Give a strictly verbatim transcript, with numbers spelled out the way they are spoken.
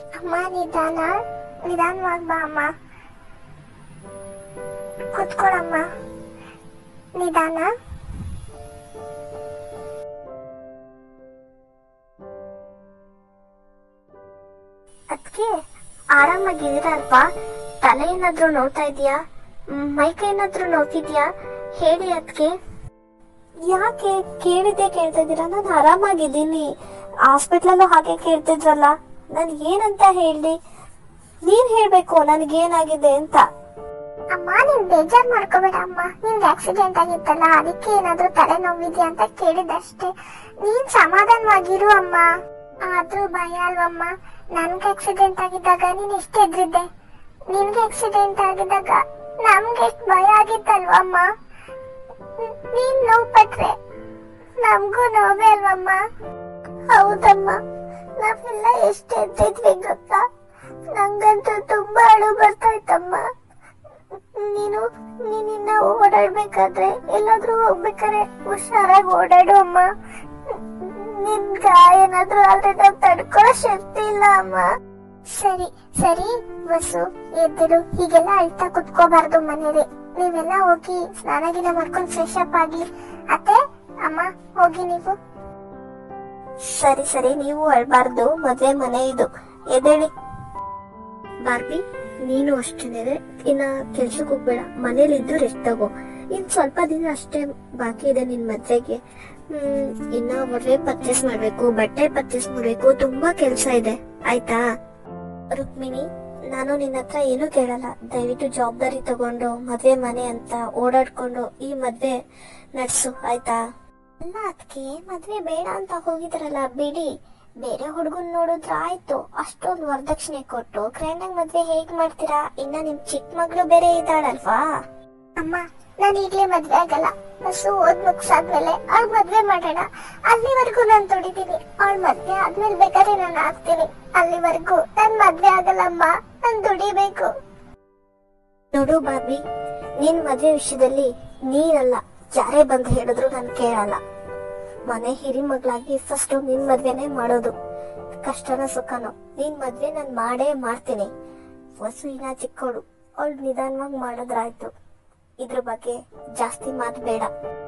ಅಮ್ಮ ನಿಧಾನ ನಿಧಾನವಾಗಿ ಬಾ ಅಮ್ಮ. ಕುತ್ಕೊಳಮ್ಮ ನಿಧಾನ. ಅದಕ್ಕೆ ಆರಾಮಾಗಿದ್ದೀರಲ್ವಾ? ತಲೆ ಏನಾದ್ರು ನೋವ್ತಾ ಇದೆಯಾ? ಮೈಕೈ ಏನಾದ್ರು ನೋವ್ತಿದ್ಯಾ? ಹೇಳಿ ಅದಕ್ಕೆ. ಯಾಕೆ ಕೇಳಿದ್ದೆ ಕೇಳ್ತಾ ಇದ್ದೀರಾ? ನಾನು ಆರಾಮಾಗಿದ್ದೀನಿ. ಹಾಸ್ಪಿಟ್ಲಲ್ಲೂ ಹಾಗೆ ಕೇಳ್ತಿದ್ರಲ್ಲ, ನನ್ ಏನಂತ ಹೇಳಿ? ನೀನ್ ಹೇಳ್ಬೇಕು ನನ್ಗೇನಾಗಿದೆ ಅಂತ. ಅಮ್ಮ ನೀನ್ ಬೇಜಾರ್ ಮಾಡ್ಕೋಬೇಡ ಅಮ್ಮ. ನಿನ್ಗೆ ಆಕ್ಸಿಡೆಂಟ್ ಆಗಿತ್ತಲ್ಲ, ಅದಕ್ಕೆ ಏನಾದ್ರು ತಲೆ ನೋವಿದ್ಯಾ ಅಂತ ಕೇಳಿದಷ್ಟೇ. ನೀನ್ ಸಮಾಧಾನವಾಗಿರು ಅಮ್ಮ. ಆದ್ರೂ ಭಯ ಅಲ್ವಮ್ಮ? ನನ್ಗೆ ಆಕ್ಸಿಡೆಂಟ್ ಆಗಿದ್ದಾಗ ನೀನ್ ಎಷ್ಟು ಎದ್ರಿದ್ದೆ. ನಿನ್ಗೆ ಆಕ್ಸಿಡೆಂಟ್ ಆಗಿದ್ದಾಗ ನಮ್ಗೆ ಎಷ್ಟು ಭಯ ಆಗಿತ್ತಲ್ವಮ್ಮ? ನೀನ್ ನೋವು ಪಟ್ರೆ ನಮ್ಗೂ ನೋವೇ ಅಲ್ವಮ್ಮ? ಹೌದಮ್ಮ, ನಾವೆಲ್ಲ ಎಷ್ಟು ಎದ್ದಿದ್ವಿ ಗೊತ್ತಾ? ನಂಗಂತೂ ತುಂಬಾ ಅಳು ಬರ್ತಾ ಇತ್ತಮ್ಮ. ನೀನು ನೀನಿನ್ನ ಓಡಾಡ್ಬೇಕಾದ್ರೆ, ಎಲ್ಲಾದ್ರೂ ಹೋಗ್ಬೇಕಾದ್ರೆ ಹುಷಾರಾಗಿ ಓಡಾಡು ಅಮ್ಮ. ನಿನ್ ಗಾಯ ಏನಾದ್ರೂ ಆದ್ರೆ ನಾನ್ ತಡ್ಕೊಳ್ಳೋ ಶಕ್ತಿ ಇಲ್ಲ ಅಮ್ಮ. ಸರಿ ಸರಿ ಬಸ್ಸು, ಎದ್ದಿರು. ಹೀಗೆಲ್ಲ ಅಳ್ತಾ ಕುತ್ಕೋಬಾರ್ದು ಮನೇಲಿ. ನೀವೆಲ್ಲ ಹೋಗಿ ಸ್ನಾನ ಗಿನ ಮಾಡ್ಕೊಂಡು ಫ್ರೆಶ್ ಅಪ್ ಆಗಿ. ಅತ್ತೆ ಅಮ್ಮ ಹೋಗಿ ನೀವು. ಸರಿ ಸರಿ, ನೀವು ಅಳ್ಬಾರ್ದು, ಮದ್ವೆ ಮನೆ ಇದು. ಎದ್ದೇಳಿ. ಬಾರ್ಬಿ, ನೀನು ಅಷ್ಟೇನೆ, ಇನ್ನ ಕೆಲ್ಸಕ್ಕೆ ಹೋಗ್ಬೇಡ, ಮನೇಲಿದ್ದು ರೆಸ್ಟ್ ತಗೋ. ಇನ್ ಸ್ವಲ್ಪ ದಿನ ಅಷ್ಟೇ ಬಾಕಿ ಇದೆ ನಿನ್ ಮದ್ವೆಗೆ. ಹ್ಮ್ ಇನ್ನ ಒಡವೆ ಪರ್ಚೇಸ್ ಮಾಡ್ಬೇಕು, ಬಟ್ಟೆ ಪರ್ಚೇಸ್ ಮಾಡ್ಬೇಕು, ತುಂಬಾ ಕೆಲ್ಸ ಇದೆ, ಆಯ್ತಾ? ರುಕ್ಮಿಣಿ, ನಾನು ನಿನ್ನ ಹತ್ರ ಏನು ಕೇಳಲ್ಲ. ದಯವಿಟ್ಟು ಜವಾಬ್ದಾರಿ ತಗೊಂಡು ಮದ್ವೆ ಮನೆ ಅಂತ ಓಡಾಡ್ಕೊಂಡು ಈ ಮದ್ವೆ ನಡ್ಸು, ಆಯ್ತಾ? ಅಲ್ಲ ಅದಕ್ಕೆ ಮದ್ವೆ ಬೇಡ ಅಂತ ಹೋಗಿದ್ರಲ್ಲ, ಬಿಡಿ. ಬೇರೆ ಹುಡುಗನ್ ನೋಡಿದ್ರ ಆಯ್ತು. ಅಷ್ಟೊಂದು ವರದಕ್ಷಿಣೆ ಕೊಟ್ಟು ಗ್ರ್ಯಾಂಡ್ ಆಗಿ ಮದ್ವೆ ಹೇಗ್ ಮಾಡ್ತೀರಾ? ಇನ್ನ ನಿಮ್ ಚಿಕ್ಕ ಮಗಳು ಬೇರೆ ಇದ್ದಾಳಲ್ವಾ? ಅಮ್ಮ ನಾನು ಈಗ್ಲೇ ಮದ್ವೆ ಆಗಲ್ಲ. ಬಸ್ಸು ಓದ್ ಮುಗ್ಸಾದ್ಮೇಲೆ ಅವ್ಳ ಮದ್ವೆ ಮಾಡೋಣ. ಅಲ್ಲಿವರೆಗೂ ನಾನ್ ದುಡಿತೀನಿ. ಅವಳ ಮದ್ವೆ ಆದ್ಮೇಲೆ ಬೇಕಾದ್ರೆ ನಾನು ಆಗ್ತೀನಿ. ಅಲ್ಲಿವರೆಗೂ ನನ್ ಮದ್ವೆ ಆಗಲ್ಲಮ್ಮ, ನಾನ್ ದುಡಿಬೇಕು. ನೋಡು ಬಾಬಿ, ನಿನ್ ಮದ್ವೆ ವಿಷಯದಲ್ಲಿ ನೀನಲ್ಲ, ಯಾರೇ ಬಂದು ಹೇಳಿದ್ರು ನಾನು ಕೇಳಲ್ಲ. ಮನೆ ಹಿರಿ ಮಗಳಾಗಿ ಫಸ್ಟ್ ನಿನ್ ಮದ್ವೆನೆ ಮಾಡೋದು. ಕಷ್ಟನ ಸುಖನೋ ನಿನ್ ಮದ್ವೆ ನಾನ್ ಮಾಡೇ ಮಾಡ್ತೀನಿ. ವಸು ಇನ್ನ ಚಿಕ್ಕವಳು, ಅವಳು ನಿಧಾನವಾಗಿ ಮಾಡಿದ್ರಾಯ್ತು. ಇದ್ರ ಬಗ್ಗೆ ಜಾಸ್ತಿ ಮಾತು ಬೇಡ.